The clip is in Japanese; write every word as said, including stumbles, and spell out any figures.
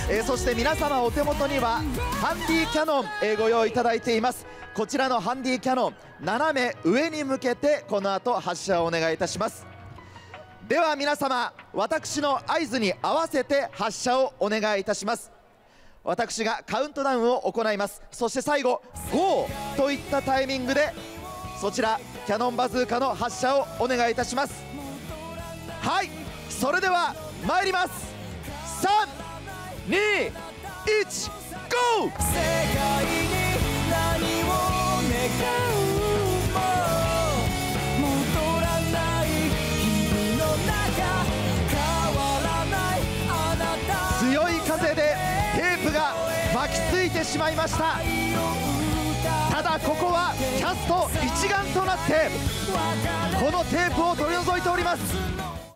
えー、そして皆様お手元にはハンディキャノン、えー、ご用意いただいています。こちらのハンディキャノン、斜め上に向けてこの後発射をお願いいたします。では皆様、私の合図に合わせて発射をお願いいたします。私がカウントダウンを行います。そして最後ゴーといったタイミングでそちらキャノンバズーカの発射をお願いいたします。はい、それでは参ります。さんにいちゴー。世界に何を願うも戻らない日々の中、変わらないあなた。強い風でテープが巻きついてしまいました。ただここはキャスト一丸となってこのテープを取り除いております。